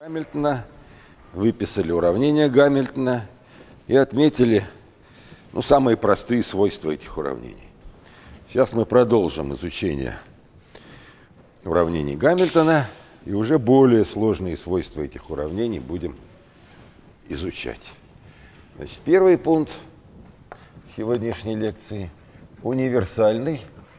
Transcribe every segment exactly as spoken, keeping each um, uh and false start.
Гамильтона, выписали уравнение Гамильтона и отметили ну, самые простые свойства этих уравнений. Сейчас мы продолжим изучение уравнений Гамильтона и уже более сложные свойства этих уравнений будем изучать. Значит, первый пункт сегодняшней лекции – универсальный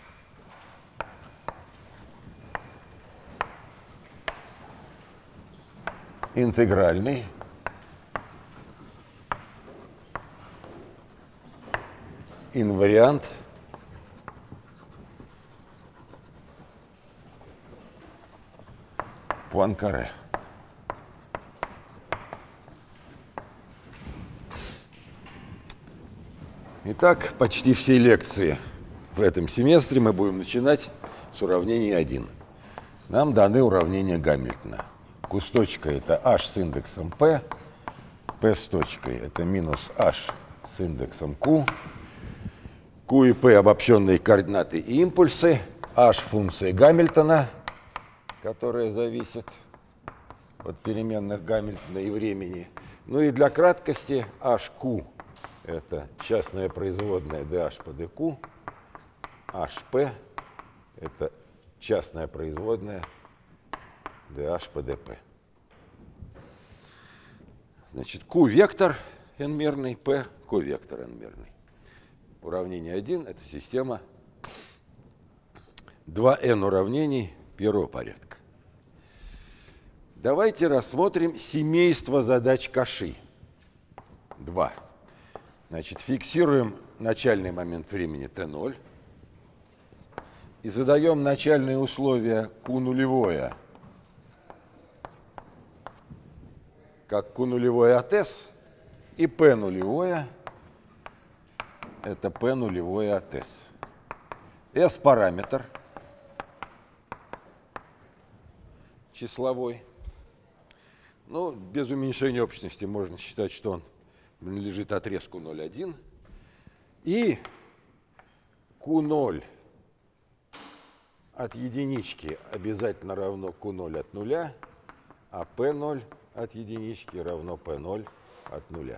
интегральный инвариант Пуанкаре. Итак, почти все лекции в этом семестре мы будем начинать с уравнения один. Нам даны уравнения Гамильтона. Q с точкой – это h с индексом p, p с точкой – это минус h с индексом q, q и p – обобщенные координаты и импульсы, h – функция Гамильтона, которая зависит от переменных Гамильтона и времени. Ну и для краткости hq – это частная производная dh по dq, hp – это частная производная dh по dp. Значит, q вектор n-мерный, p q-вектор n-мерный. Уравнение один – это система два эн уравнений первого порядка. Давайте рассмотрим семейство задач Каши. два. Значит, фиксируем начальный момент времени тэ ноль и задаем начальные условия q нулевое как q нулевое от s, и p нулевое – это p нулевое от s. S – параметр числовой. Ну, без уменьшения общности можно считать, что он принадлежит отрезку ноль один. И q ноль от единички обязательно равно q ноль от нуля, а p ноль от единички равно p ноль от нуля.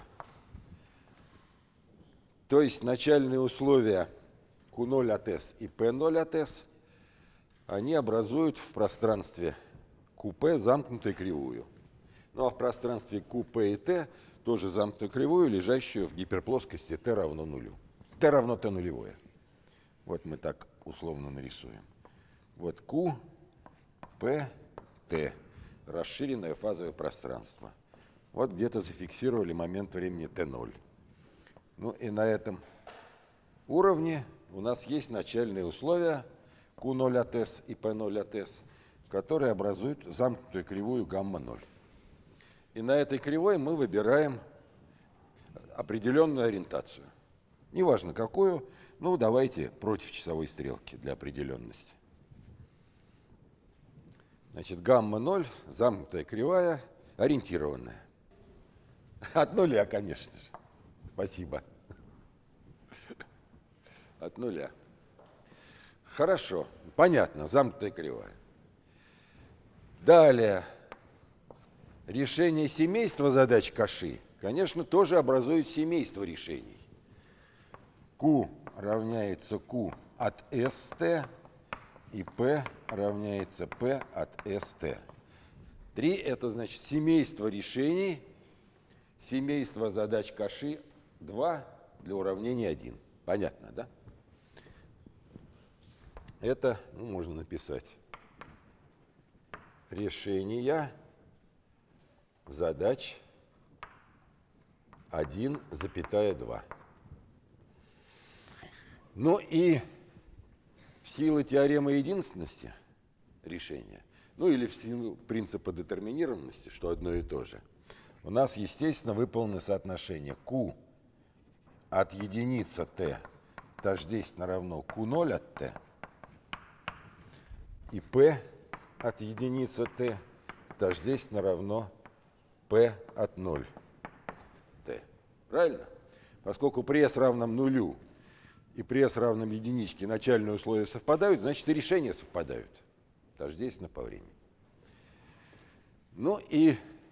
То есть начальные условия q ноль от s и p ноль от s, они образуют в пространстве qp замкнутую кривую. Ну а в пространстве qp и t тоже замкнутую кривую, лежащую в гиперплоскости t равно нулю. t равно t нулевое. Вот мы так условно нарисуем. Вот q, p, t. Расширенное фазовое пространство. Вот где-то зафиксировали момент времени тэ ноль. Ну и на этом уровне у нас есть начальные условия q ноль от s и p ноль от s, которые образуют замкнутую кривую гамма ноль. И на этой кривой мы выбираем определенную ориентацию. Неважно какую, ну давайте против часовой стрелки для определенности. Значит, гамма ноль, замкнутая кривая, ориентированная. От нуля, конечно же. Спасибо. От нуля. Хорошо, понятно, замкнутая кривая. Далее. Решение семейства задач Каши, конечно, тоже образует семейство решений. Q равняется Q от st, и p равняется p от st. три – это значит семейство решений, семейство задач Каши, два для уравнения один. Понятно, да? Это, ну, можно написать, решения задач один, два. Ну и в силу теоремы единственности решения, ну или в силу принципа детерминированности, что одно и то же, у нас, естественно, выполнено соотношение q от единицы t тождественно равно q ноль от t, и p от единицы t тождественно равно p от ноль t. Правильно? Поскольку при s равном нулю и при s равном единичке начальные условия совпадают, значит и решения совпадают. Тождественно по времени. Ну и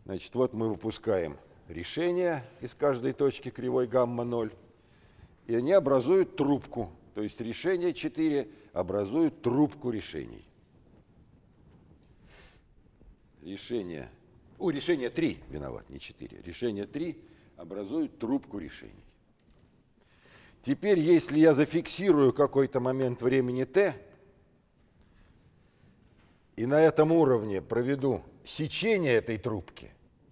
Значит, вот мы выпускаем решения из каждой точки кривой гамма ноль, и они образуют трубку. То есть решение четыре образует трубку решений. Решение, о, решение три, виноват, не четыре. Решение три образует трубку решений. Теперь, если я зафиксирую какой-то момент времени t, и на этом уровне проведу сечение этой трубки,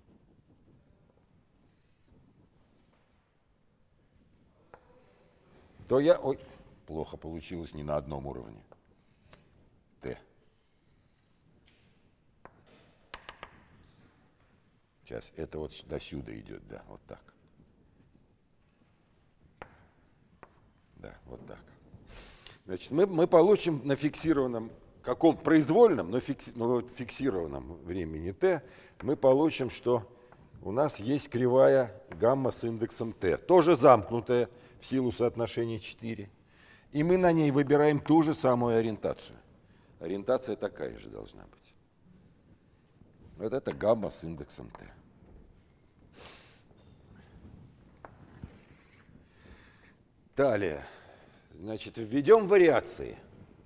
то я... Ой, плохо получилось не на одном уровне. Т. Сейчас, это вот до сюда идет, да, вот так. Да, вот так. Значит, мы, мы получим на фиксированном, каком произвольном, но, фикси, но фиксированном времени t, мы получим, что у нас есть кривая гамма с индексом t, тоже замкнутая в силу соотношения четыре. И мы на ней выбираем ту же самую ориентацию. Ориентация такая же должна быть. Вот это гамма с индексом t. Далее, значит, введем вариации.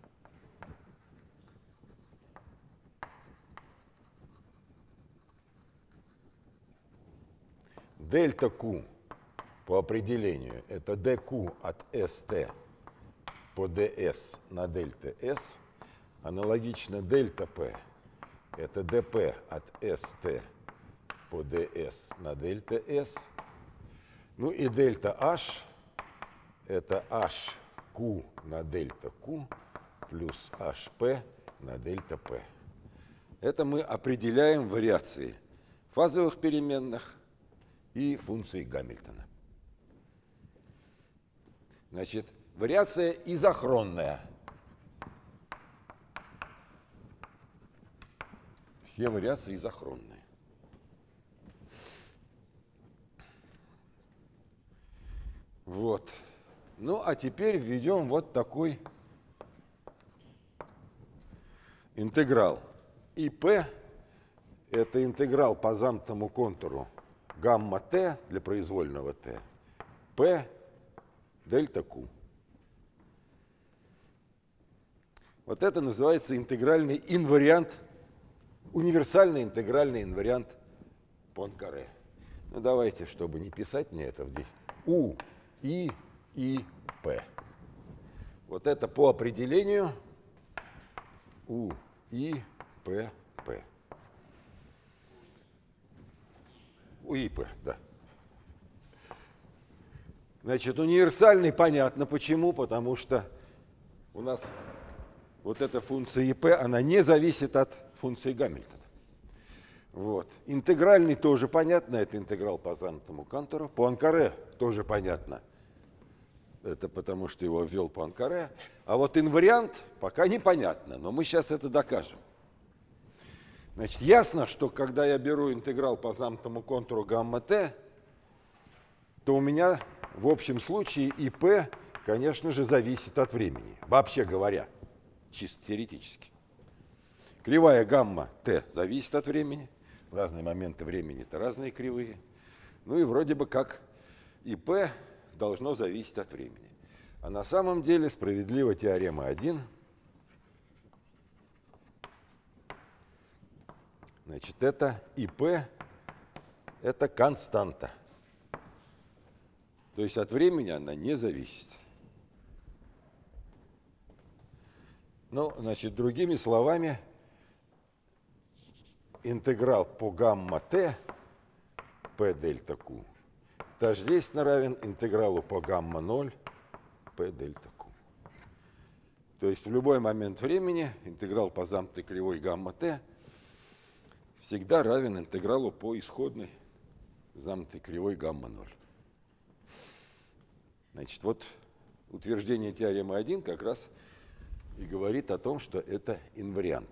Дельта Q по определению это dq от st по ds на дельта s. Аналогично дельта P это dp от st по ds на дельта s. Ну и дельта H это hq на дельта q плюс hp на дельта p. Это мы определяем вариации фазовых переменных и функции Гамильтона. Значит, вариация изохронная. Все вариации изохронные. Вот. Ну, а теперь введем вот такой интеграл. ИП – это интеграл по замкнутому контуру гамма t для произвольного t, p дельта q. Вот это называется интегральный инвариант, универсальный интегральный инвариант Пуанкаре. Ну, давайте, чтобы не писать мне это здесь, U, I, I, P. Вот это по определению U, I, P, P. У I, P, да. Значит, универсальный понятно почему, потому что у нас вот эта функция ИП, она не зависит от функции Гамильтона. Вот. Интегральный тоже понятно, это интеграл по замкнутому контуру. Пуанкаре тоже понятно, это потому что его ввел Пуанкаре. А вот инвариант пока непонятно, но мы сейчас это докажем. Значит, ясно, что когда я беру интеграл по замкнутому контуру гамма t, то у меня в общем случае ИП, конечно же, зависит от времени, вообще говоря, чисто теоретически. Кривая гамма t зависит от времени, в разные моменты времени это разные кривые. Ну и вроде бы как ИП должно зависеть от времени. А на самом деле справедлива теорема один. Значит, это ИП, это константа. То есть от времени она не зависит. Ну, значит, другими словами, интеграл по гамма t p дельта q тождественно равен интегралу по гамма ноль p дельта q. То есть в любой момент времени интеграл по замкнутой кривой гамма t всегда равен интегралу по исходной замкнутой кривой гамма ноль. Значит, вот утверждение теоремы один как раз и говорит о том, что это инвариант.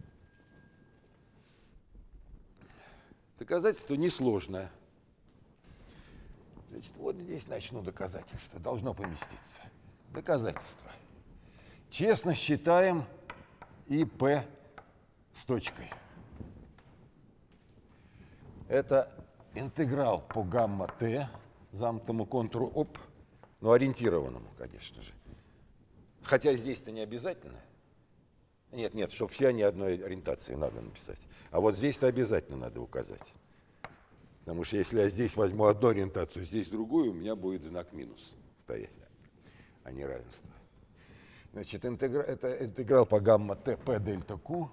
Доказательство несложное. Значит, вот здесь начну доказательство. Должно поместиться. Доказательство. Честно считаем ИП с точкой. Это интеграл по гамма-t, замкнутому контуру оп, ну, ориентированному, конечно же. Хотя здесь-то не обязательно. Нет, нет, чтобы все они одной ориентации надо написать. А вот здесь-то обязательно надо указать. Потому что если я здесь возьму одну ориентацию, здесь другую, у меня будет знак минус стоять, а не равенство. Значит, интегра... это интеграл по гамма-t p дельта q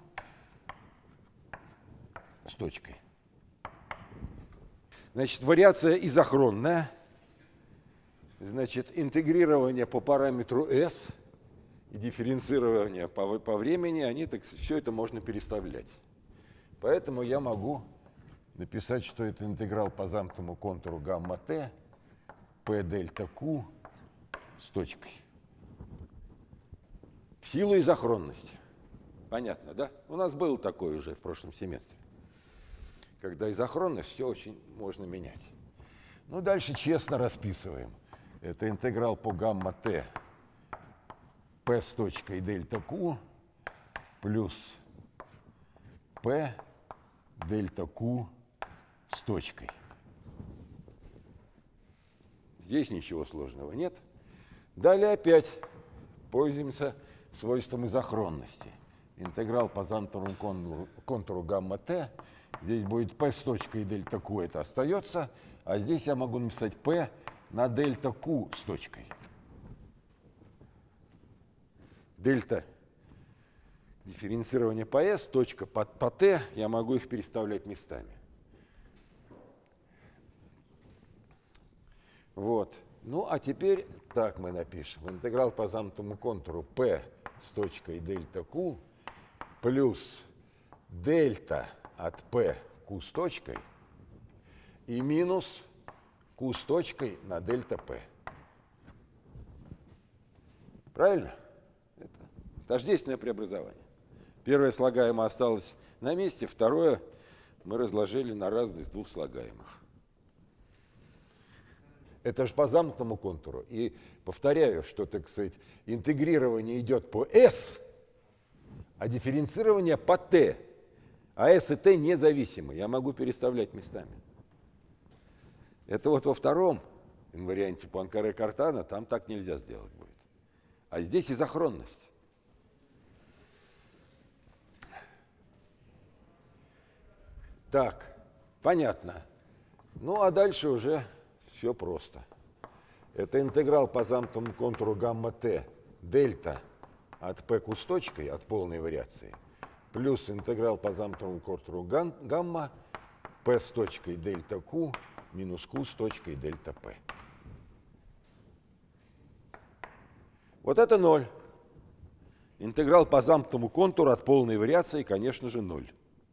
с точкой. Значит, вариация изохронная. Значит, интегрирование по параметру s и дифференцирование по, по времени, они, так сказать, все это можно переставлять. Поэтому я могу написать, что это интеграл по замкнутому контуру гамма-t p дельта q с точкой. В силу изохронности. Понятно, да? У нас было такое уже в прошлом семестре. Когда изохронность, все очень можно менять. Ну, дальше честно расписываем. Это интеграл по гамма-t p с точкой дельта q плюс p дельта q с точкой. Здесь ничего сложного нет. Далее опять пользуемся свойством изохронности. Интеграл по замкнутому контуру, контуру гамма-t. Здесь будет p с точкой дельта q, это остается. А здесь я могу написать p на дельта q с точкой. Дельта дифференцирование по s, точка по, по t, я могу их переставлять местами. Вот. Ну, а теперь так мы напишем. Интеграл по замкнутому контуру p с точкой дельта q плюс дельта от p q с точкой и минус q с точкой на дельта p. Правильно? Это тождественное преобразование. Первое слагаемое осталось на месте, второе мы разложили на разные из двух слагаемых. Это же по замкнутому контуру. И повторяю, что, так сказать, интегрирование идет по S, а дифференцирование по T. А S и T независимы. Я могу переставлять местами. Это вот во втором инварианте Пуанкаре-Картана, там так нельзя сделать будет. А здесь изохронность. Так, понятно. Ну, а дальше уже все просто. Это интеграл по замкнутому контуру гамма-t дельта от pq с точкой, от полной вариации, плюс интеграл по замкнутому контуру гамма p с точкой дельта q минус q с точкой дельта p. Вот это ноль. Интеграл по замкнутому контуру от полной вариации, конечно же, ноль.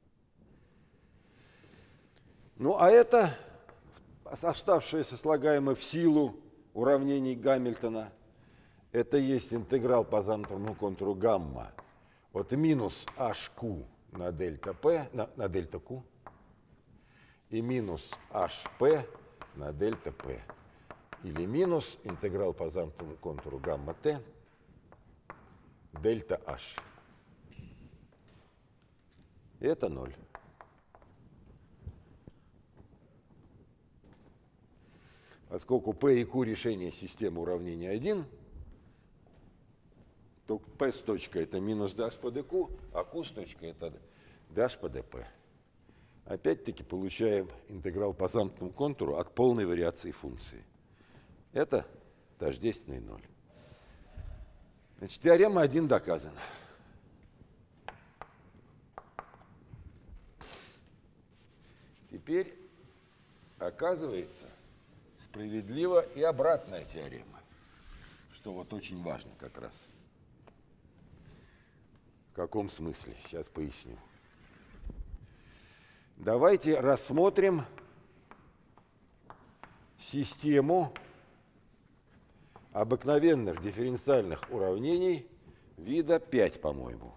Ну, а это оставшееся слагаемое в силу уравнений Гамильтона, это есть интеграл по замкнутому контуру гамма от минус hq на дельта p, на, на дельта q и минус hp на дельта p. Или минус интеграл по замкнутому контуру гамма t дельта h. И это ноль. Поскольку p и q решение системы уравнения один, то p с точкой это минус dash по dq, а q с точкой это dash по dp. Опять-таки получаем интеграл по замкнутому контуру от полной вариации функции. Это тождественный ноль. Значит, теорема один доказана. Теперь оказывается справедлива и обратная теорема, что вот очень важно как раз. В каком смысле? Сейчас поясню. Давайте рассмотрим систему обыкновенных дифференциальных уравнений вида пять, по-моему.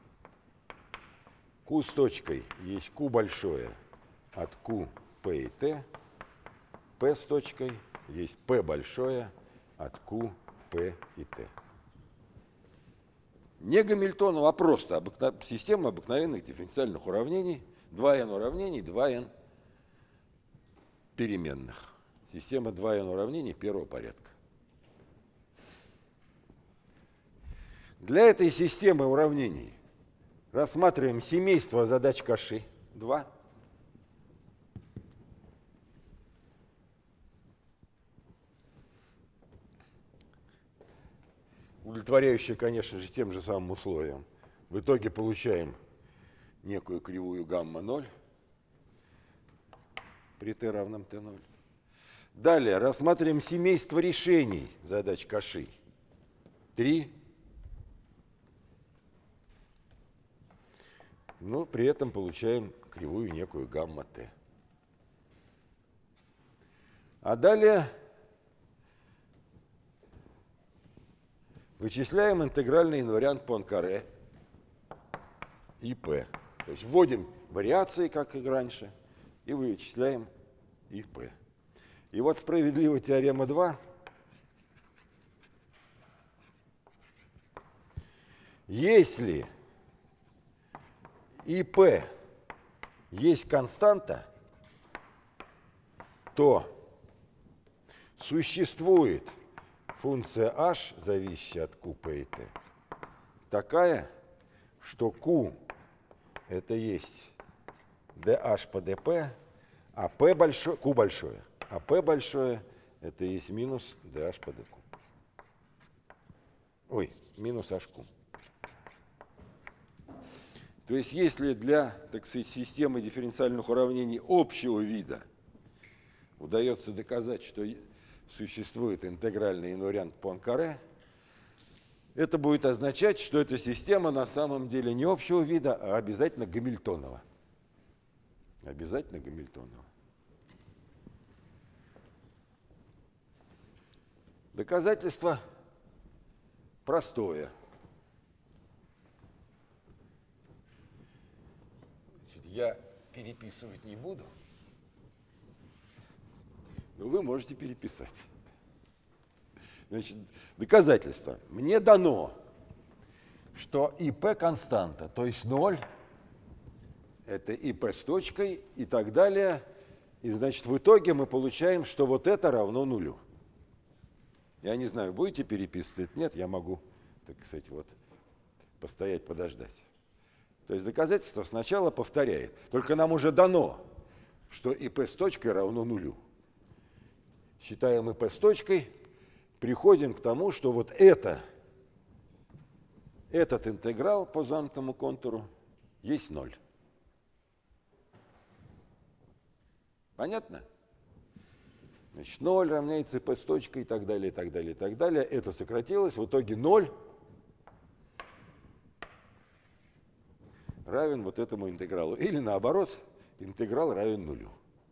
Q с точкой есть Q большое от Q, P и T. P с точкой есть P большое от Q, P и T. Не Гамильтонова, а просто обыкно... система обыкновенных дифференциальных уравнений. два эн уравнений, два эн переменных. Система два эн уравнений первого порядка. Для этой системы уравнений рассматриваем семейство задач Каши два. Удовлетворяющее, конечно же, тем же самым условиям. В итоге получаем некую кривую гамма ноль при t равном t ноль. Далее рассматриваем семейство решений задач Каши три. Но при этом получаем кривую некую гамма t. А далее вычисляем интегральный инвариант Пуанкаре и p. То есть вводим вариации, как и раньше, и вычисляем и p. И вот справедливая теорема два. Если ИП есть константа, то существует функция h, зависящая от q, p и t, такая, что q это есть dh по dp, а p большое, q большое, а p большое это есть минус dh по dq. Ой, минус hq. То есть если для, так сказать, системы дифференциальных уравнений общего вида удается доказать, что существует интегральный инвариант Пуанкаре, это будет означать, что эта система на самом деле не общего вида, а обязательно Гамильтонова. Обязательно Гамильтонова. Доказательство простое. Я переписывать не буду, но вы можете переписать. Значит, доказательство. Мне дано, что ИП константа, то есть ноль, это ИП с точкой и так далее. И, значит, в итоге мы получаем, что вот это равно нулю. Я не знаю, будете переписывать? Нет, я могу, так сказать, вот, постоять, подождать. То есть доказательство сначала повторяет. Только нам уже дано, что ИП с точкой равно нулю. Считаем ИП с точкой, приходим к тому, что вот это, этот интеграл по замкнутому контуру есть ноль. Понятно? Значит, ноль равняется ИП с точкой и так далее, и так далее, и так далее. Это сократилось. В итоге ноль равен вот этому интегралу. Или наоборот, интеграл равен нулю.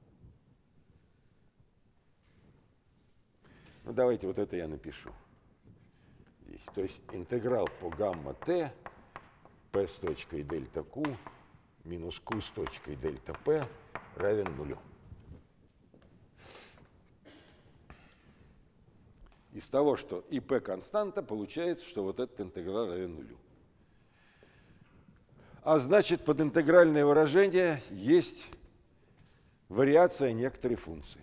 Ну, давайте вот это я напишу здесь. То есть интеграл по гамма t, p с точкой дельта q, минус q с точкой дельта p равен нулю. Из того, что ИП константа, получается, что вот этот интеграл равен нулю. А значит, под интегральное выражение есть вариация некоторой функции.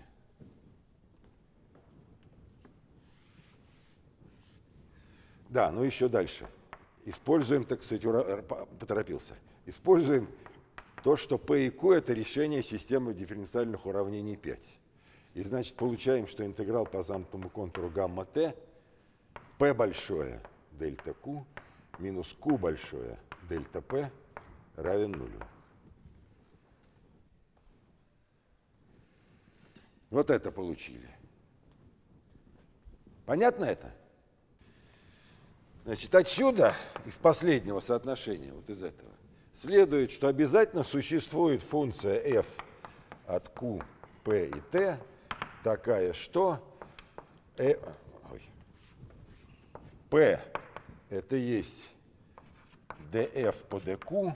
Да, ну еще дальше. Используем, так сказать, ура... поторопился. Используем то, что P и Q – это решение системы дифференциальных уравнений пять. И, значит, получаем, что интеграл по замкнутому контуру гамма t, P большое дельта Q минус Q большое дельта P равен нулю. Вот это получили. Понятно это? Значит, отсюда, из последнего соотношения, вот из этого, следует, что обязательно существует функция f от q, p и t такая, что э, ой, p это есть df по dq,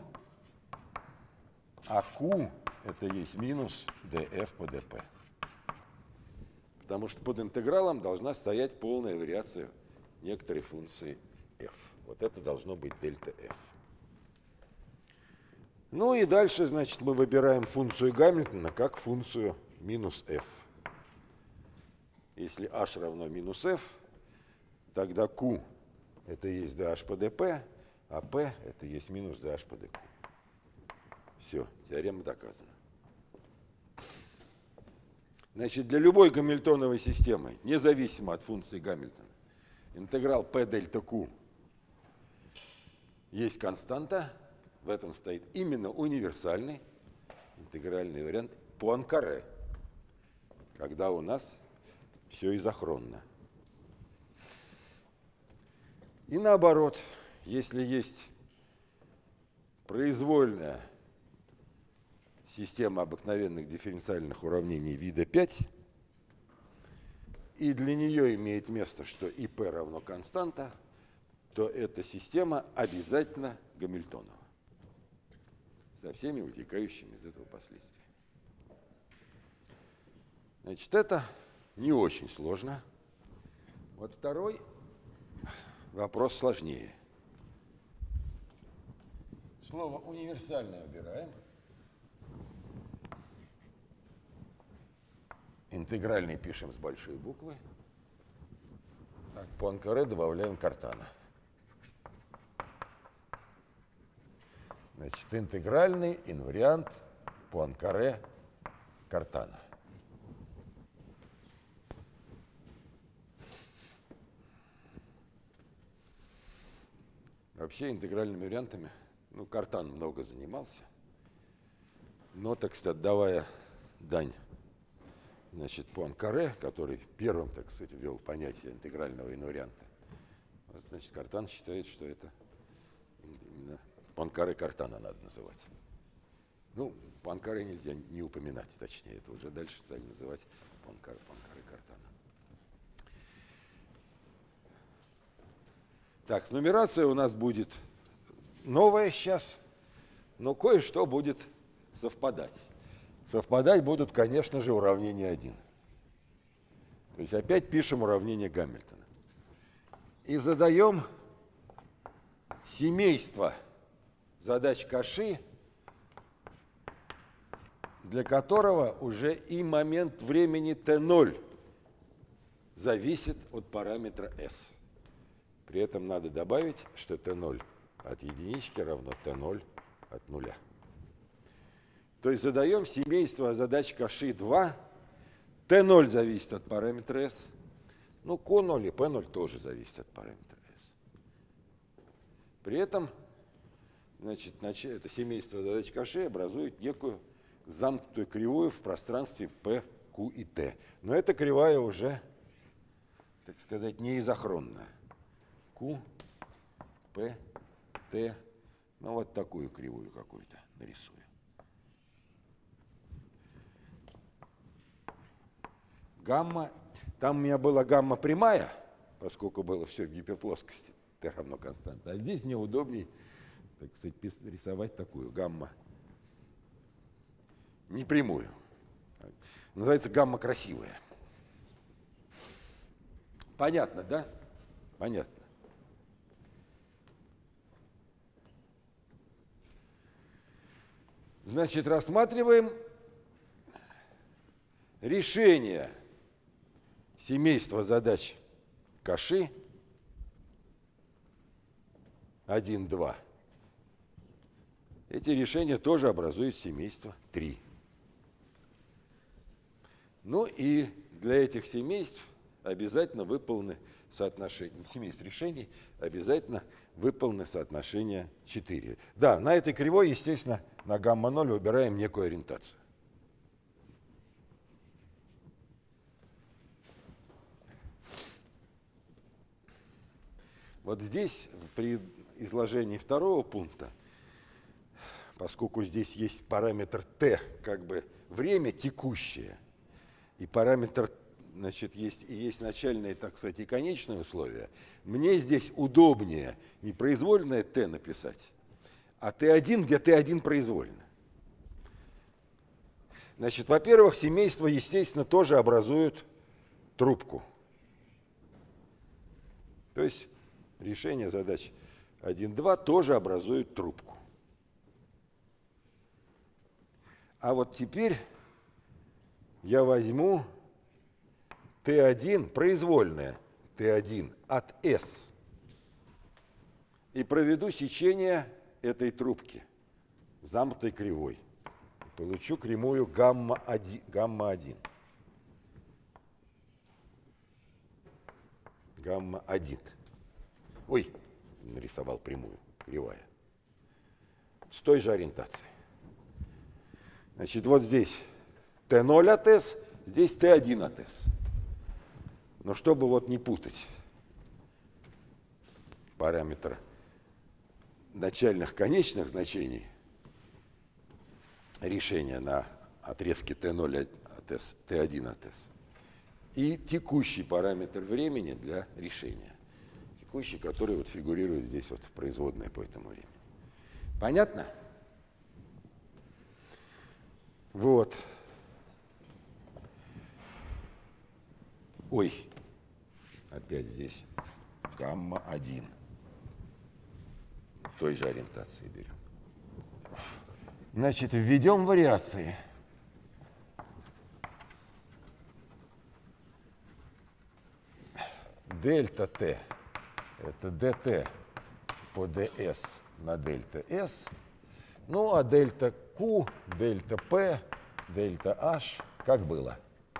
а q это есть минус df по dp. Потому что под интегралом должна стоять полная вариация некоторой функции f. Вот это должно быть дельта f. Ну и дальше, значит, мы выбираем функцию Гамильтона как функцию минус f. Если h равно минус f, тогда q это есть dh по dp, а p это есть минус dh по dq. Все, теорема доказана. Значит, для любой гамильтоновой системы, независимо от функции Гамильтона, интеграл p дельта q есть константа, в этом стоит именно универсальный интегральный вариант Пуанкаре, когда у нас все изохронно. И наоборот, если есть произвольная система обыкновенных дифференциальных уравнений вида пять, и для нее имеет место, что и p равно константа, то эта система обязательно Гамильтонова, со всеми вытекающими из этого последствиями. Значит, это не очень сложно. Вот второй вопрос сложнее. Слово «универсальное» убираем. Интегральный пишем с большой буквы. А к Пуанкаре добавляем Картана. Значит, интегральный инвариант Пуанкаре Картана. Вообще интегральными вариантами, ну, Картан много занимался, но, так сказать, отдавая дань, значит, Пуанкаре, который первым, так сказать, ввел понятие интегрального инварианта, вот, значит, Картан считает, что это именно Пуанкаре Картана надо называть. Ну, Пуанкаре нельзя не упоминать, точнее, это уже дальше стали называть Пуанкаре, Пуанкаре Картана. Так, с нумерацией у нас будет новая сейчас, но кое-что будет совпадать. Совпадать будут, конечно же, уравнения один. То есть опять пишем уравнение Гамильтона. И задаем семейство задач Каши, для которого уже и момент времени тэ ноль зависит от параметра s. При этом надо добавить, что тэ ноль от единички равно тэ ноль от нуля. То есть задаем семейство задач Каши два. тэ ноль зависит от параметра s. Ну, q ноль и p ноль тоже зависят от параметра s. При этом, значит, это семейство задач Каши образует некую замкнутую кривую в пространстве p, q и t. Но эта кривая уже, так сказать, не изохронная. Q, P, T. Ну, вот такую кривую какую-то нарисую. Гамма. Там у меня была гамма прямая, поскольку было все в гиперплоскости. T равно константа. А здесь мне удобнее, так сказать, рисовать такую гамма непрямую. Называется гамма красивая. Понятно, да? Понятно. Значит, рассматриваем решение семейства задач Каши один, два. Эти решения тоже образуют семейство три. Ну и для этих семейств обязательно выполнены соотношения, семейств решений обязательно выполнены соотношения четыре. Да, на этой кривой, естественно, на гамма ноль выбираем некую ориентацию. Вот здесь, при изложении второго пункта, поскольку здесь есть параметр t, как бы время текущее, и параметр, значит, есть, и есть начальные, так сказать, и конечные условия, мне здесь удобнее не произвольное t написать, а тэ один, где тэ один произвольно. Значит, во-первых, семейства, естественно, тоже образуют трубку. То есть решение задач один, два тоже образуют трубку. А вот теперь я возьму Т один, произвольное Т один от S, и проведу сечение этой трубки замкнутой кривой. Получу прямую гамма один. Гамма один. Гамма один. Ой, нарисовал прямую, кривая. С той же ориентацией. Значит, вот здесь Т ноль от S, здесь Т один от S. Но чтобы вот не путать параметр начальных конечных значений решения на отрезке Т ноль от S, Т один от S, и текущий параметр времени для решения. Текущий, который вот фигурирует здесь вот производная по этому времени. Понятно? Вот. Ой, опять здесь гамма один. Той же ориентации берем. Значит, введем вариации. Дельта Т – это dt по ds на дельта S. Ну, а дельта Q, дельта P, дельта H как было.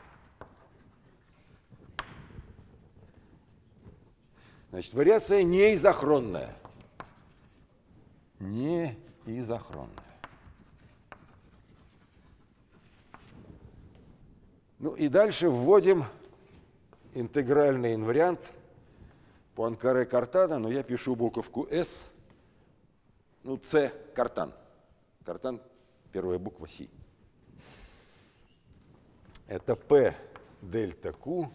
Значит, вариация не изохронная. Не изохронная. Ну и дальше вводим интегральный инвариант Пуанкаре Картана, но я пишу буковку S, ну, C Картан. Картан – первая буква Си. Это P дельта Q.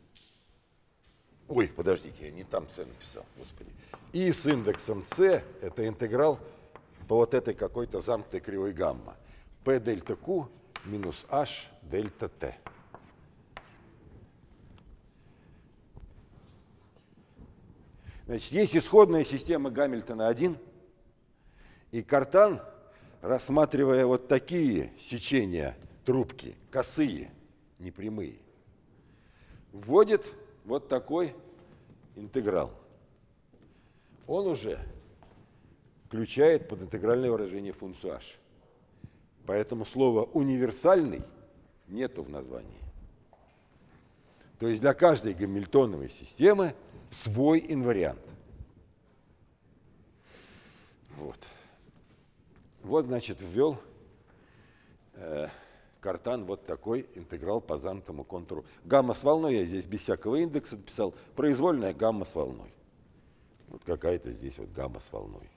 Ой, подождите, я не там C написал, господи. И с индексом C это интеграл по вот этой какой-то замкнутой кривой гамма. P дельта Q минус H дельта T. Значит, есть исходная система Гамильтона один, и Картан, рассматривая вот такие сечения трубки, косые, непрямые, вводит вот такой интеграл. Он уже включает под интегральное выражение функцию h. Поэтому слова «универсальный» нету в названии. То есть для каждой гамильтоновой системы свой инвариант. Вот. Вот, значит, ввел э, Картан вот такой интеграл по замкнутому контуру. Гамма с волной я здесь без всякого индекса написал. Произвольная гамма с волной. Вот какая-то здесь вот гамма с волной.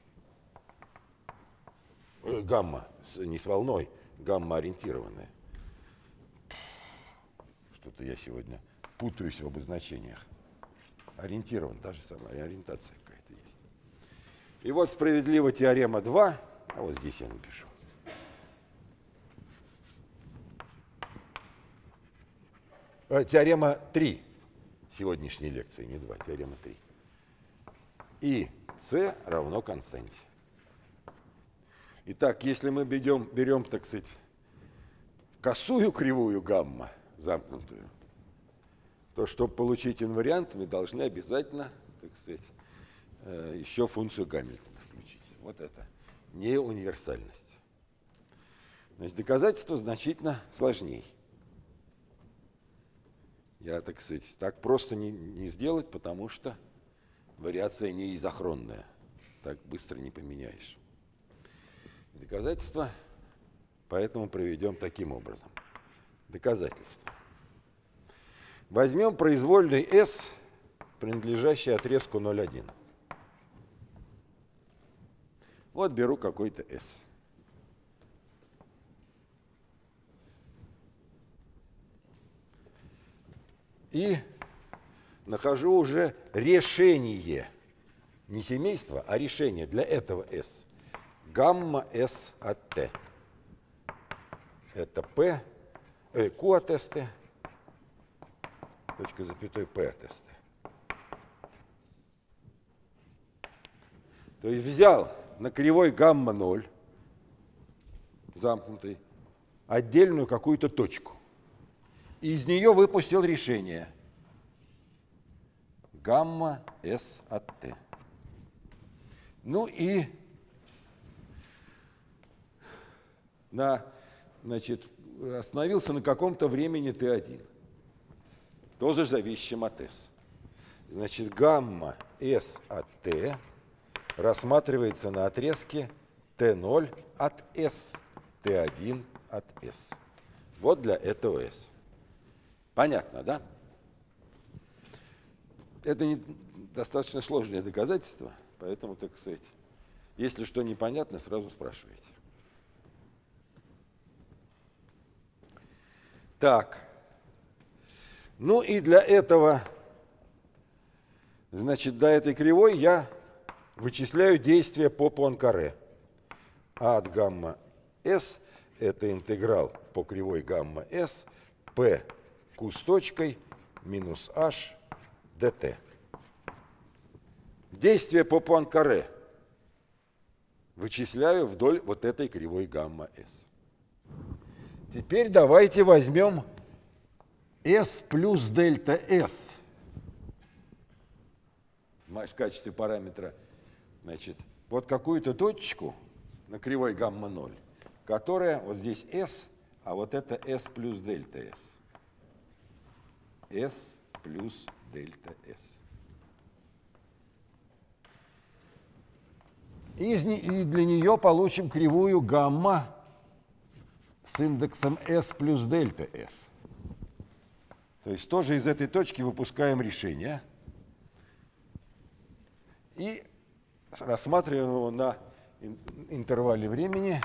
Э, гамма с, не с волной, гамма ориентированная. Что-то я сегодня путаюсь в обозначениях. Ориентирован, та же самая ориентация какая-то есть. И вот справедлива теорема два, а вот здесь я напишу. Э, теорема три сегодняшней лекции, не два, теорема три. И c равно константе. Итак, если мы берем, берем, так сказать, косую кривую гамма, замкнутую, то, чтобы получить инвариант, мы должны обязательно, так сказать, еще функцию Гамильтона включить. Вот это не универсальность. Значит, доказательство значительно сложнее. Я, так сказать, так просто не, не сделать, потому что вариация не изохронная. Так быстро не поменяешь. Доказательство поэтому проведем таким образом. Доказательство. Возьмем произвольный S, принадлежащий отрезку ноль один. Вот беру какой-то S. И нахожу уже решение. Не семейство, а решение для этого S. Гамма S от T. Это P, э, Q от S T. Точка запятой P от S T. То есть взял на кривой гамма ноль, замкнутый, отдельную какую-то точку. И из нее выпустил решение гамма S от t. Ну и на, значит, остановился на каком-то времени тэ один, тоже зависящим от S. Значит, гамма S от t рассматривается на отрезке тэ ноль от S, тэ один от S. Вот для этого S. Понятно, да? Это не, достаточно сложное доказательство, поэтому, так сказать, если что непонятно, сразу спрашивайте. Так. Ну и для этого, значит, до этой кривой я вычисляю действие по Пуанкаре. А от гамма S – это интеграл по кривой гамма S, P q с точкой минус h dt. Действие по Пуанкаре вычисляю вдоль вот этой кривой гамма S. Теперь давайте возьмем S плюс дельта S в качестве параметра. Значит, вот какую-то точечку на кривой гамма ноль, которая вот здесь S, а вот это S плюс дельта S. S плюс дельта S. И, из, и для нее получим кривую гамма с индексом S плюс дельта S. То есть тоже из этой точки выпускаем решение и рассматриваем его на интервале времени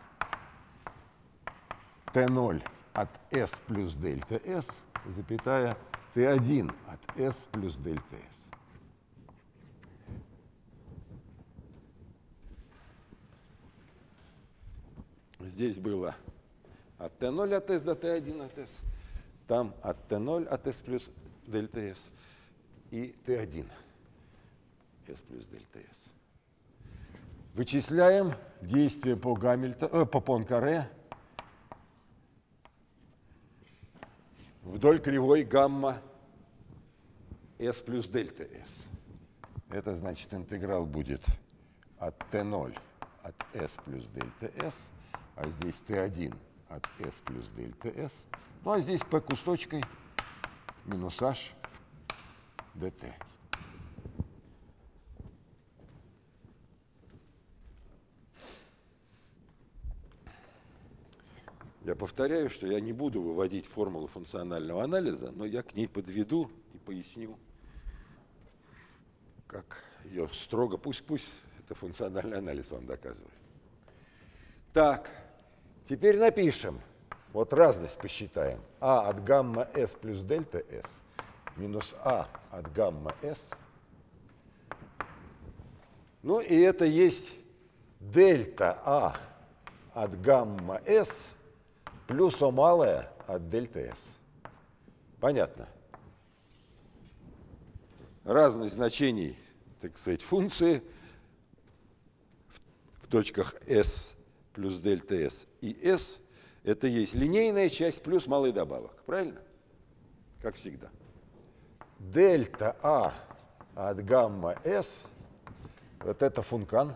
тэ ноль от S плюс дельта S, запятая тэ один от S плюс дельта S. Здесь было от тэ ноль от S до тэ один от S, там от тэ ноль от S плюс дельта S и тэ один S плюс дельта S. Вычисляем действие по, Гамильтон, э, по Пуанкаре вдоль кривой гамма S плюс дельта S. Это значит, интеграл будет от тэ ноль от S плюс дельта S, а здесь тэ один от S плюс дельта S. Ну а здесь P с точкой минус h dt. Я повторяю, что я не буду выводить формулу функционального анализа, но я к ней подведу и поясню, как ее строго, пусть, пусть это функциональный анализ вам доказывает. Так, теперь напишем, вот разность посчитаем. А от гамма S плюс дельта S минус А от гамма S. Ну и это есть дельта А от гамма S плюс О малое от дельта S. Понятно? Разность значений, так сказать, функции в точках S плюс дельта S и S – это есть линейная часть плюс малый добавок. Правильно? Как всегда. Дельта А от гамма S – вот это функан,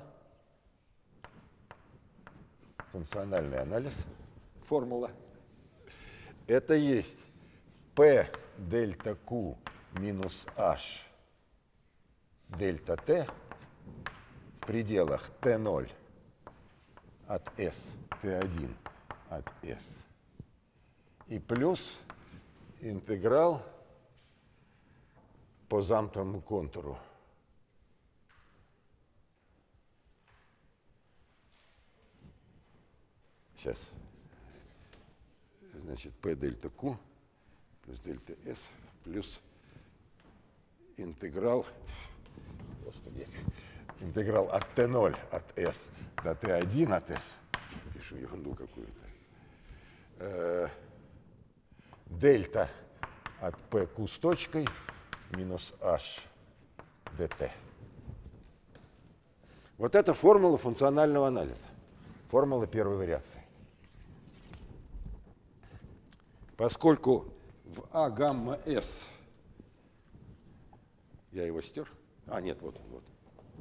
функциональный анализ. Формула. Это есть P дельта Q минус H дельта T в пределах тэ ноль от S, тэ один от S и плюс интеграл по замкнутому контуру. Сейчас. Значит, P дельта Q плюс дельта S плюс интеграл, господи, интеграл от тэ ноль от S до тэ один от S, пишу ерунду какую-то, э, дельта от P Q с точкой минус H dt. Вот это формула функционального анализа, формула первой вариации. Поскольку в А гамма S. Я его стер? А, нет, вот он, вот.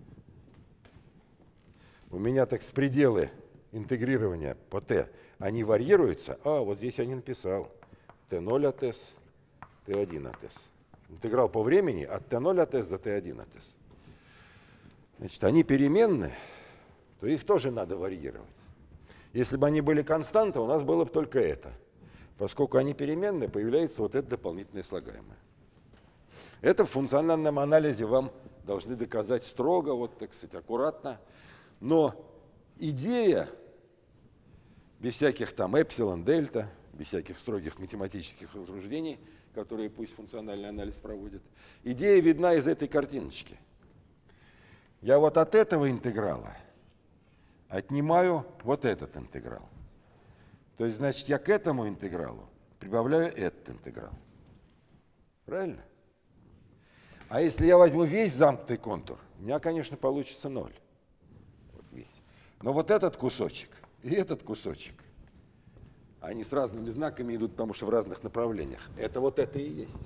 У меня так с пределы интегрирования по Т, они варьируются. А, вот здесь я не написал. Т ноль от S, Т один от S. Интеграл по времени от Т ноль от S до Т один от S. Значит, они переменные, то их тоже надо варьировать. Если бы они были константы, у нас было бы только это. Поскольку они переменные, появляется вот это дополнительное слагаемое. Это в функциональном анализе вам должны доказать строго, вот, так сказать, аккуратно. Но идея, без всяких там эпсилон, дельта, без всяких строгих математических рассуждений, которые пусть функциональный анализ проводит, идея видна из этой картиночки. Я вот от этого интеграла отнимаю вот этот интеграл. То есть, значит, я к этому интегралу прибавляю этот интеграл. Правильно? А если я возьму весь замкнутый контур, у меня, конечно, получится ноль. Вот весь. Но вот этот кусочек и этот кусочек, они с разными знаками идут, потому что в разных направлениях. Это вот это и есть.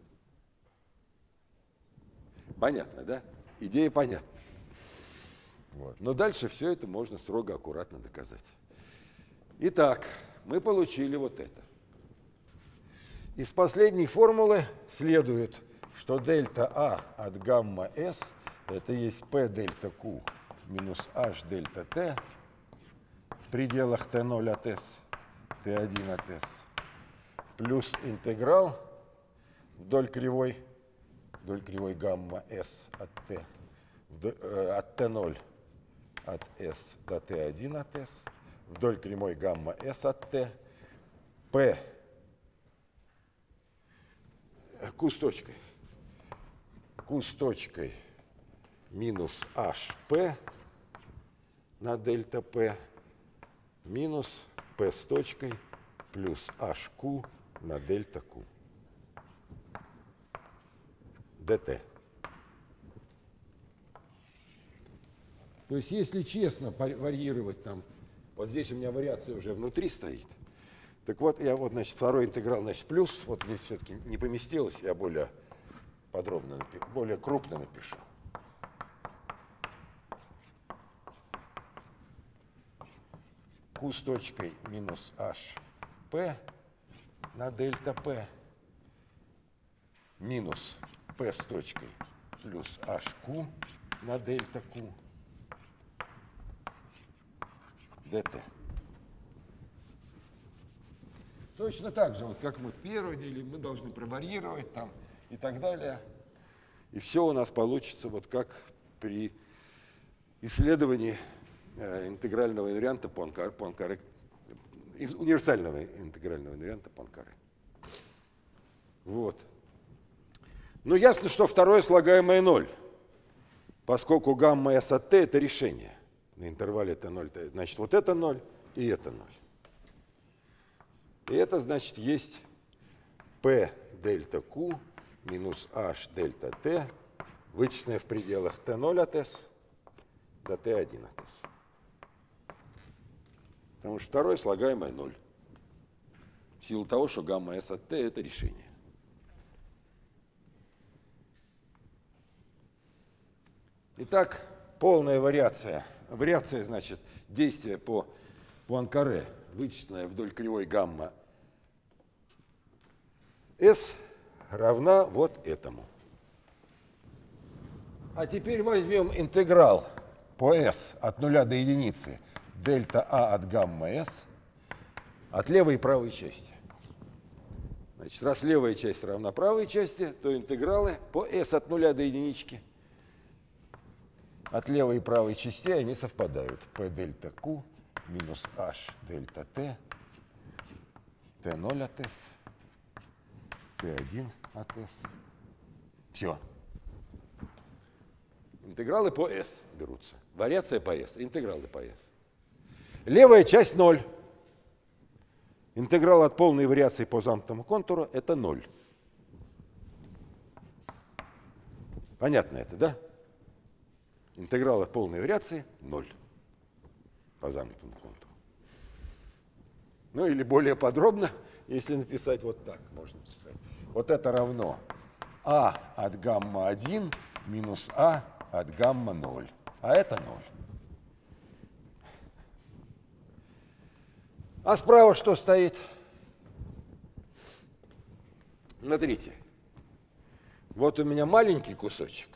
Понятно, да? Идея понятна. Вот. Но дальше все это можно строго, аккуратно доказать. Итак, мы получили вот это. Из последней формулы следует, что дельта А от гамма S это есть P дельта Q минус H дельта T в пределах Т ноль от S, Т один от S, плюс интеграл вдоль кривой, вдоль кривой гамма S от T, от Т ноль от S до Т один от S, вдоль кривой гамма S от T, P Q с точкой, Q с точкой минус HP на дельта P минус P с точкой плюс HQ на дельта Q. dt. То есть, если честно варьировать там, вот здесь у меня вариация уже внутри стоит. Так вот, я вот, значит, второй интеграл, значит, плюс, вот здесь все-таки не поместилось, я более подробно, напишу, более крупно напишу. Q с точкой минус HP на дельта P минус P с точкой плюс HQ на дельта Q dt. Точно так же, вот как мы в первой деле, мы должны проварьировать там и так далее. И все у нас получится вот как при исследовании э, интегрального инварианта Пуанкаре, Пуанкаре, из универсального интегрального инварианта Пуанкаре. Вот. Ну, ясно, что второе слагаемое ноль, поскольку гамма S от T это решение на интервале Т ноль. Значит, вот это ноль и это ноль. И это, значит, есть P дельта Q минус H дельта T, вычисленное в пределах Т ноль от S до Т один от S. Потому что второе слагаемое ноль. В силу того, что гамма S от T это решение. Итак, полная вариация. Вариация, значит, действия по Пуанкаре, вычисленная вдоль кривой гамма S, равна вот этому. А теперь возьмем интеграл по S от нуля до единицы дельта А от гамма S от левой и правой части. Значит, раз левая часть равна правой части, то интегралы по S от нуля до единички от левой и правой частей они совпадают. P дельта Q минус H дельта T, Т ноль от S, Т один от S. Все. Интегралы по S берутся. Вариация по S, интегралы по S. Левая часть ноль. Интеграл от полной вариации по замкнутому контуру это ноль. Понятно это, да? Интеграл от полной вариации ноль по замкнутому контуру. Ну или более подробно, если написать вот так, можно написать. Вот это равно а от гамма один минус а от гамма ноль. А это ноль. А справа что стоит? Смотрите. Вот у меня маленький кусочек,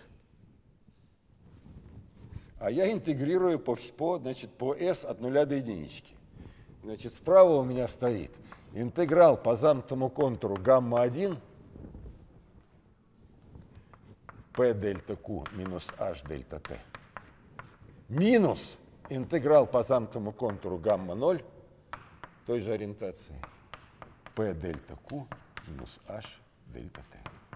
а я интегрирую по, по, значит, по s от нуля до единички. Значит, справа у меня стоит интеграл по замкнутому контуру гамма один p дельта q минус h дельта t минус интеграл по замкнутому контуру гамма ноль той же ориентации p дельта q минус h дельта t.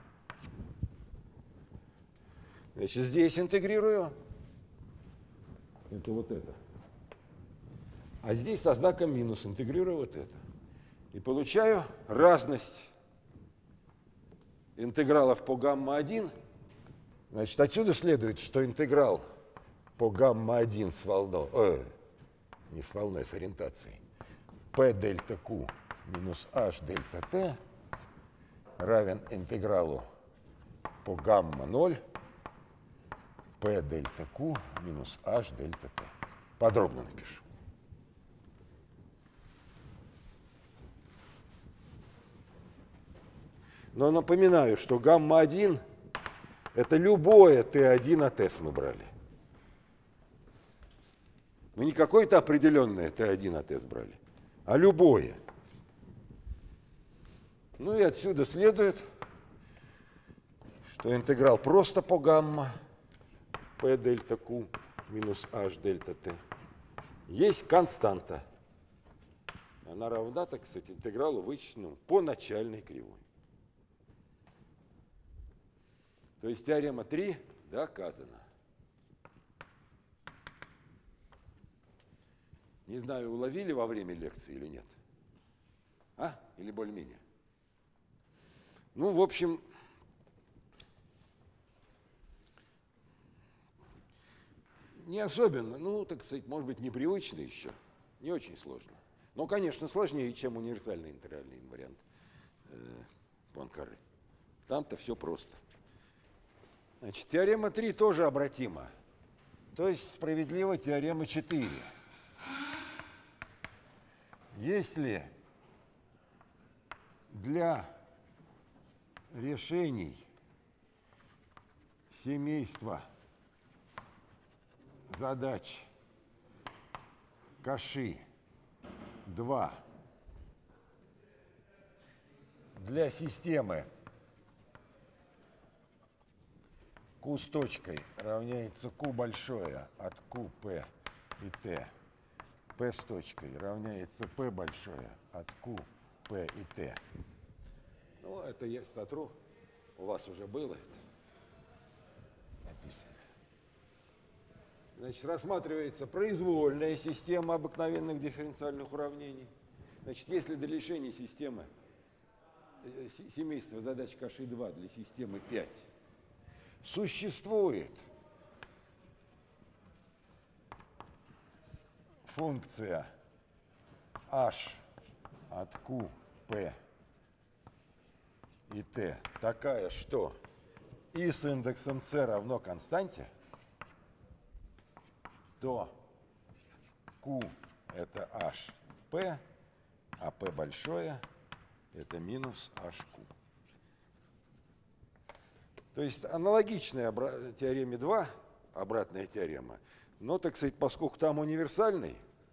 Значит, здесь интегрирую. Это вот это. А здесь со знаком минус интегрирую вот это. И получаю разность интегралов по гамма один. Значит, отсюда следует, что интеграл по гамма один с волной, э, не с волной, с ориентацией, p дельта q минус h дельта t равен интегралу по гамма ноль p дельта q минус h дельта t. Подробно напишу. Но напоминаю, что гамма один это любое тэ один от S мы брали. Мы не какое-то определенное тэ один от S брали, а любое. Ну и отсюда следует, что интеграл просто по гамма p дельта q минус h дельта t есть константа. Она равна, так сказать, интегралу, вычисленному по начальной кривой. То есть теорема три доказана. Не знаю, уловили во время лекции или нет. А? Или более-менее? Ну, в общем, не особенно, ну, так сказать, может быть, непривычно еще, не очень сложно. Но, конечно, сложнее, чем универсальный интегральный инвариант э, Пуанкаре. Там-то все просто. Значит, теорема три тоже обратима. То есть справедлива теорема четыре. Если для решений семейства задач Каши два для системы Q с точкой равняется Q большое от Q, P и T, P с точкой равняется P большое от Q, P и T. Ну, это я сотру. У вас уже было это написано. Значит, рассматривается произвольная система обыкновенных дифференциальных уравнений. Значит, если для решения системы семейства задач Каши два для системы пять существует функция h от Q, P и T такая, что и с индексом c равно константе, то Q это hp, а P большое это минус hq. То есть аналогичная теореме два, обратная теорема, но, так сказать, поскольку там универсальный,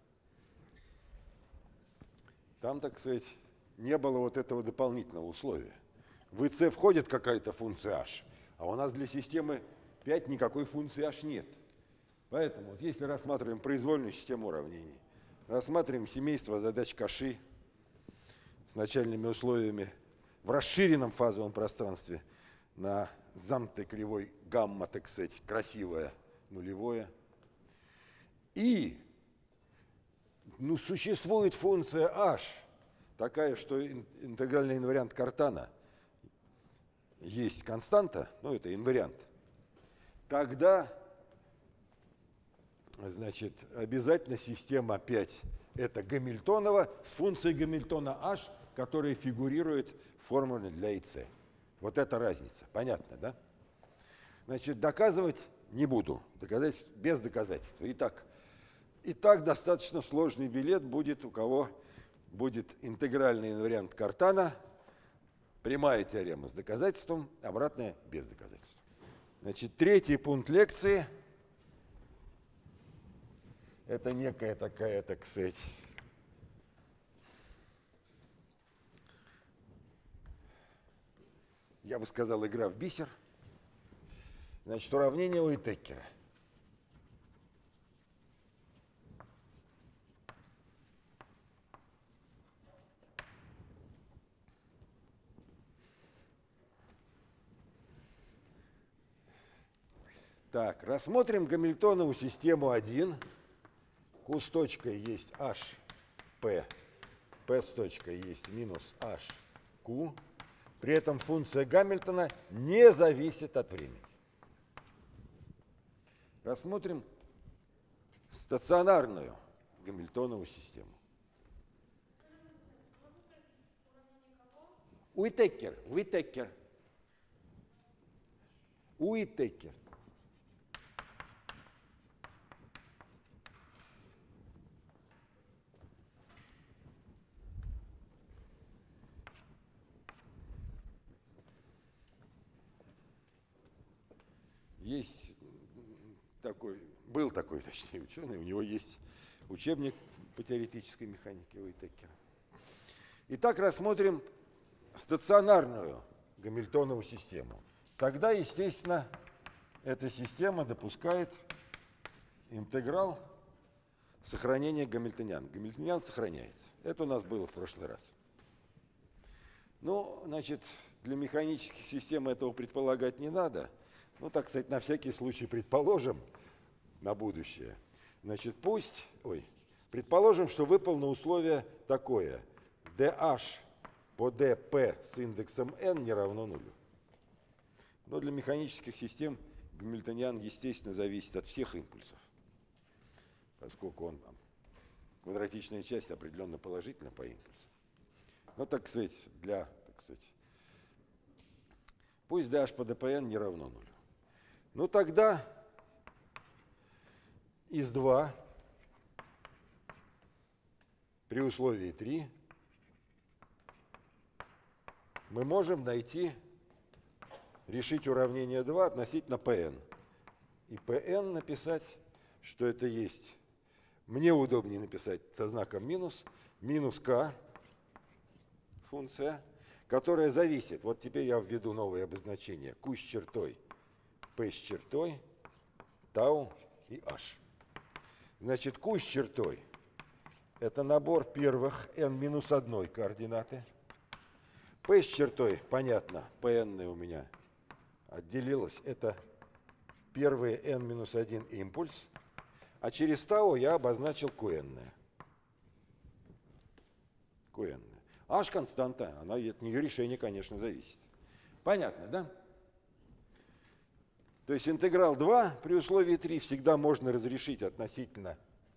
там, так сказать, не было вот этого дополнительного условия. В ИЦ входит какая-то функция h, а у нас для системы пять никакой функции h нет. Поэтому, вот если рассматриваем произвольную систему уравнений, рассматриваем семейство задач Каши с начальными условиями в расширенном фазовом пространстве на замкнутой кривой гамма, так сказать, красивое, нулевое. И ну, существует функция h, такая, что интегральный инвариант Картана есть константа, ну это инвариант, тогда, значит, обязательно система пять это Гамильтонова с функцией Гамильтона h, которые фигурируют в формуле для и цэ. Вот это разница. Понятно, да? Значит, доказывать не буду. Доказательств без доказательства. Итак, итак, достаточно сложный билет будет, у кого будет интегральный инвариант Картана, прямая теорема с доказательством, обратная без доказательств. Значит, третий пункт лекции – это некая такая, так сказать, я бы сказал, игра в бисер. Значит, уравнение Уитеккера. Так, рассмотрим Гамильтонову систему один. Q с точкой есть H, P, P с точкой есть минус H, Q. При этом функция Гамильтона не зависит от времени. Рассмотрим стационарную Гамильтонову систему. Уитеккер, Уитеккер, Уитеккер. Есть такой, был такой, точнее, ученый, у него есть учебник по теоретической механике Уитеккера. Итак, рассмотрим стационарную Гамильтонову систему. Тогда, естественно, эта система допускает интеграл сохранения гамильтониан. Гамильтониан сохраняется. Это у нас было в прошлый раз. Ну, значит, для механических систем этого предполагать не надо. Ну, так сказать, на всякий случай предположим на будущее. Значит, пусть, ой, предположим, что выполнено условие такое. dH по dP с индексом n не равно нулю. Но для механических систем гамильтониан, естественно, зависит от всех импульсов, поскольку он, квадратичная часть определенно положительна по импульсу. Но, так сказать, для, так сказать, пусть dH по dPn не равно нулю. Ну, тогда из два при условии три мы можем найти, решить уравнение два относительно Pn. И Pn написать, что это есть, мне удобнее написать со знаком минус, минус k функция, которая зависит, вот теперь я введу новое обозначение, q с чертой, p с чертой, тау и h. Значит, q с чертой – это набор первых n минус одной координаты. P с чертой, понятно, Pn у меня отделилось, это первый n минус один импульс, а через тау я обозначил Qn. Qn. H константа, она от нее решение, конечно, зависит. Понятно, да? То есть интеграл два при условии три всегда можно разрешить относительно,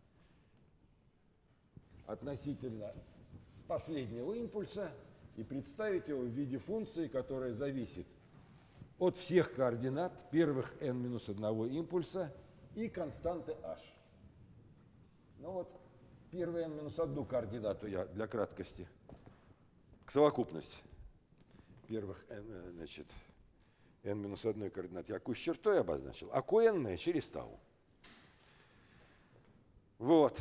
относительно последнего импульса и представить его в виде функции, которая зависит от всех координат первых n минус одного импульса и константы h. Ну вот, первый n минус одну координату я для краткости, к совокупности первых n, значит, n минус одной координат я q с чертой обозначил, а qn через тау. Вот.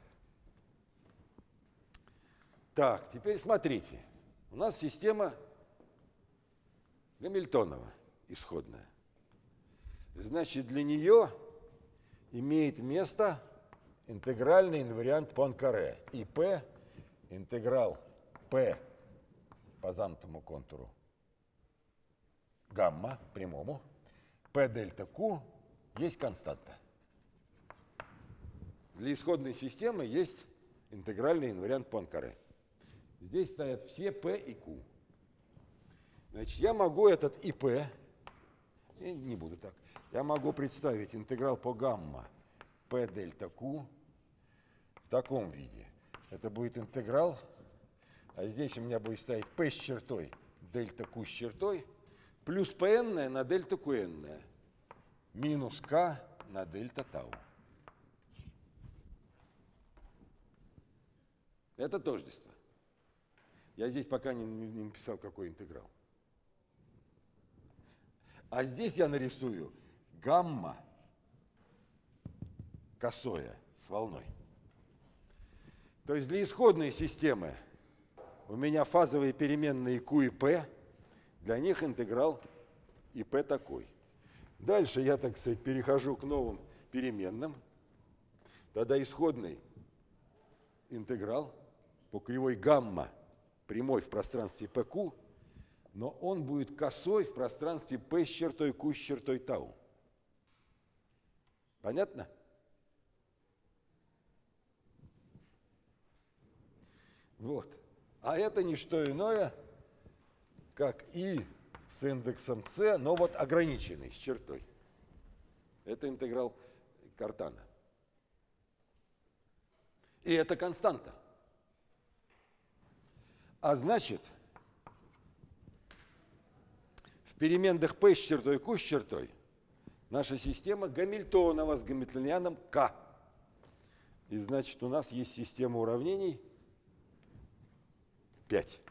Так, теперь смотрите. У нас система Гамильтонова исходная. Значит, для нее имеет место интегральный инвариант Пуанкаре. И P, интеграл P по замкнутому контуру гамма прямому, P дельта Q есть константа. Для исходной системы есть интегральный инвариант Пуанкаре. Здесь стоят все P и Q. Значит, я могу этот и P, и не буду так, я могу представить интеграл по гамма P дельта Q в таком виде. Это будет интеграл а здесь у меня будет стоять P с чертой, дельта Q с чертой, плюс Pn на дельта Qn, минус K на дельта тау. Это тождество. Я здесь пока не, не написал, какой интеграл. А здесь я нарисую гамма косое с волной. То есть для исходной системы у меня фазовые переменные Q и P, для них интеграл и P такой. Дальше я, так сказать, перехожу к новым переменным. Тогда исходный интеграл по кривой гамма прямой в пространстве пэ ку, но он будет косой в пространстве P с чертой Q с чертой тау. Понятно? Вот. А это не что иное, как и с индексом c, но вот ограниченный, с чертой. Это интеграл Картана. И это константа. А значит, в переменных P с чертой Q с чертой наша система Гамильтонова с гамильтонианом K. И значит, у нас есть система уравнений пять.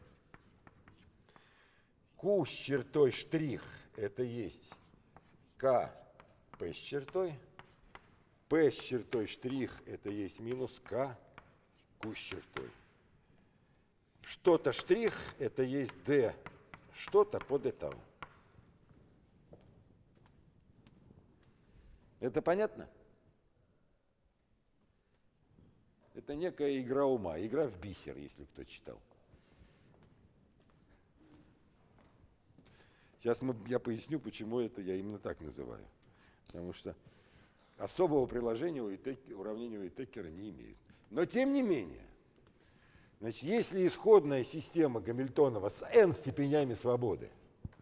Q с чертой штрих – это есть K P с чертой. P с чертой штрих – это есть минус K Q с чертой. Что-то штрих – это есть D что-то по d тау. Это понятно? Это некая игра ума, игра в бисер, если кто читал. Сейчас мы, я поясню, почему это я именно так называю. Потому что особого приложения у Уитекера, уравнения Уитекера не имеют. Но тем не менее, значит, если исходная система Гамильтонова с n степенями свободы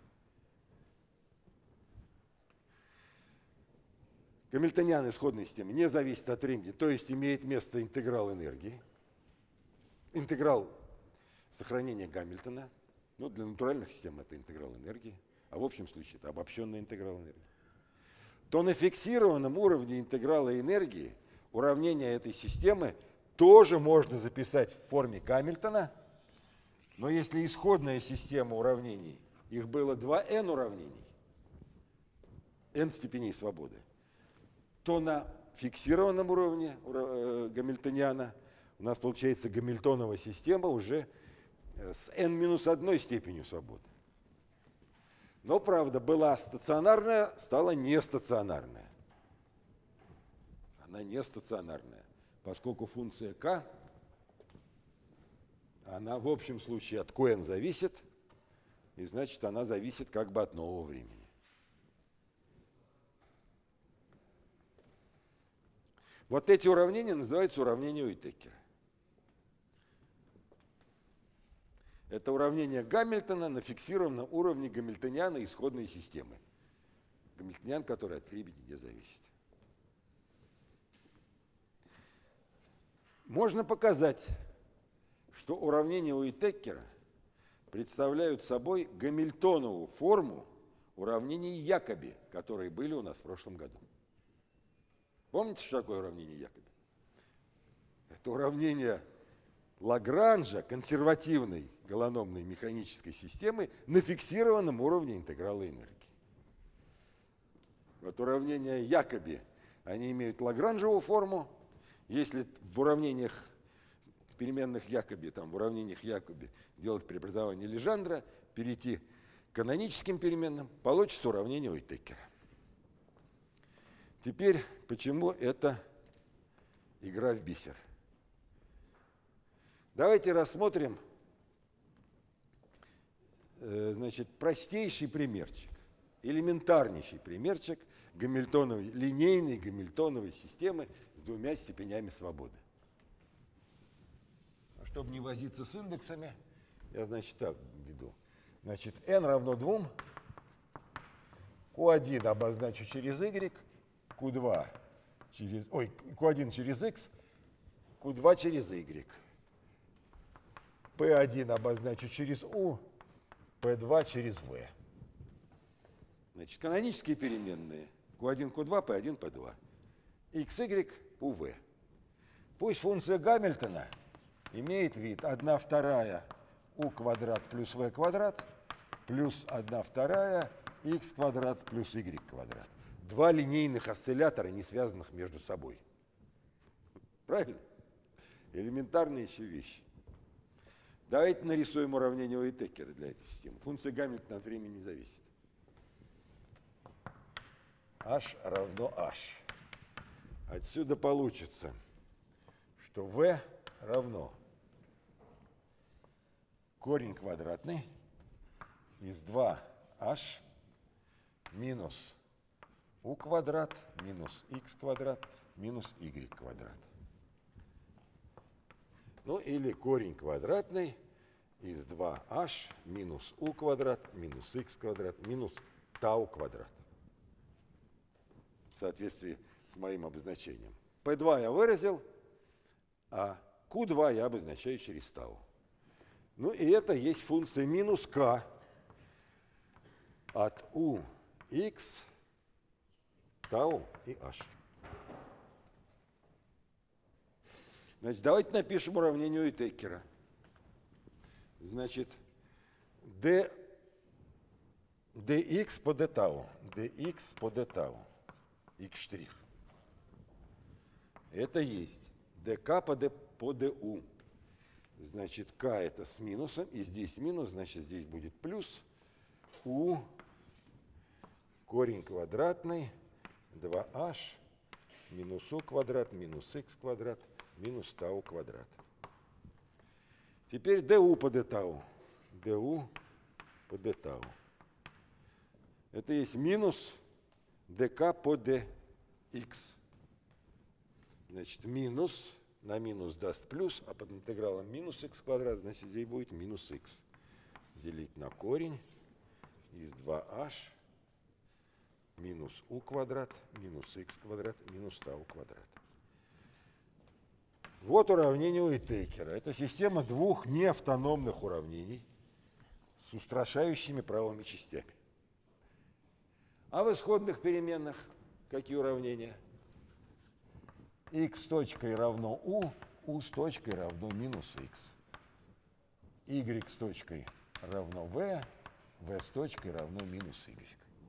гамильтониан исходной системы не зависит от времени, то есть имеет место интеграл энергии, интеграл сохранения Гамильтона, ну, для натуральных систем это интеграл энергии, а в общем случае это обобщенный интеграл энергии, то на фиксированном уровне интеграла энергии уравнение этой системы тоже можно записать в форме Гамильтона, но если исходная система уравнений, их было два эн уравнений, n степеней свободы, то на фиксированном уровне гамильтониана у нас получается гамильтонова система уже с n минус одной степенью свободы. Но, правда, была стационарная, стала нестационарная. Она нестационарная, поскольку функция k, она в общем случае от Qn зависит, и значит, она зависит как бы от нового времени. Вот эти уравнения называются уравнения Уитекера. Это уравнение Гамильтона на фиксированном уровне гамильтониана исходной системы. Гамильтониан, который от времени не зависит. Можно показать, что уравнения Уитекера представляют собой гамильтонову форму уравнений Якоби, которые были у нас в прошлом году. Помните, что такое уравнение Якоби? Это уравнение Лагранжа консервативной галономной механической системы на фиксированном уровне интеграла энергии. Вот уравнения Якоби, они имеют лагранжевую форму. Если в уравнениях переменных Якоби, там, в уравнениях Якоби сделать преобразование Лежандра, перейти к каноническим переменным, получится уравнение Уитекера. Теперь, почему это игра в бисер? Давайте рассмотрим, значит, простейший примерчик, элементарнейший примерчик гамильтоновой, линейной гамильтоновой системы с двумя степенями свободы. Чтобы не возиться с индексами, я, значит, так веду. Значит, n равно двум, q один обозначу через y, q два через, ой, q один через x, q два через y. пэ один обозначу через U, пэ два через V. Значит, канонические переменные q один, q два, пэ один, пэ два. икс, игрек, у вэ. Пусть функция Гамильтона имеет вид одна вторая u квадрат плюс v квадрат плюс одна вторая x квадрат плюс y квадрат. Два линейных осциллятора, не связанных между собой. Правильно? Элементарные еще вещи. Давайте нарисуем уравнение Уитекера для этой системы. Функция Гамильтона от времени не зависит. H равно H. Отсюда получится, что V равно корень квадратный из два h минус u квадрат минус x квадрат минус y квадрат. Ну или корень квадратный из два h минус u квадрат минус x квадрат минус тау квадрат. В соответствии с моим обозначением. пэ два я выразил, а q два я обозначаю через тау. Ну и это есть функция минус k от u, x, тау и h. Значит, давайте напишем уравнение Уитекера. Значит, d, dx по d тау, dx по d тау, x штрих. Это есть dk по, d, по du. Значит, k это с минусом, и здесь минус, значит, здесь будет плюс u корень квадратный два h минус u квадрат минус x квадрат минус тау квадрат. Теперь du по d тау. du по d тау. Это есть минус dk по dx. Значит, минус на минус даст плюс, а под интегралом минус x квадрат, значит, здесь будет минус x. Делить на корень из два h минус u квадрат минус x квадрат минус тау квадрат. Вот уравнение Уитекера. Это система двух неавтономных уравнений с устрашающими правыми частями. А в исходных переменных какие уравнения? X с точкой равно u, u с точкой равно минус x. Y с точкой равно v, v с точкой равно минус y.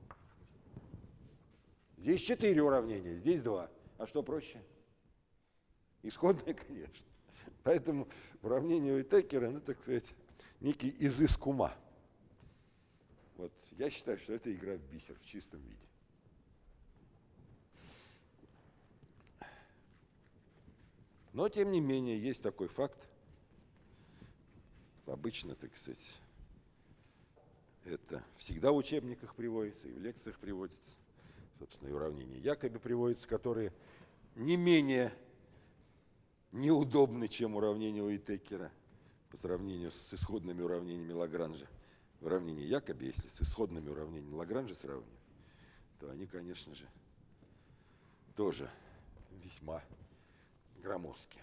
Здесь четыре уравнения, здесь два. А что проще? Исходное, конечно. Поэтому уравнение Уитекера, ну, так сказать, некий изыск ума. Вот я считаю, что это игра в бисер в чистом виде. Но, тем не менее, есть такой факт. Обычно, так сказать, это всегда в учебниках приводится, и в лекциях приводится. Собственно, и уравнения Якоби приводятся, которые не менее неудобны, чем уравнения Уитекера по сравнению с исходными уравнениями Лагранжа. Уравнения Якоби, если с исходными уравнениями Лагранжа сравнивать, то они, конечно же, тоже весьма громоздкие.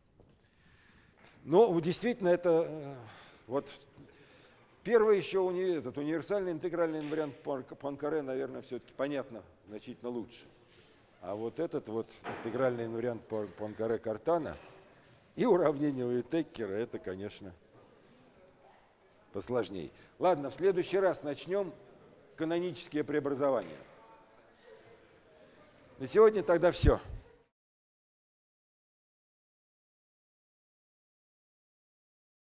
Но действительно это вот первый еще уни, этот универсальный интегральный инвариант Пуанкаре, наверное, все-таки понятно значительно лучше. А вот этот вот интегральный инвариант Пуанкаре-Картана и уравнение Уитекера, это, конечно, посложнее. Ладно, в следующий раз начнем канонические преобразования. На сегодня тогда все.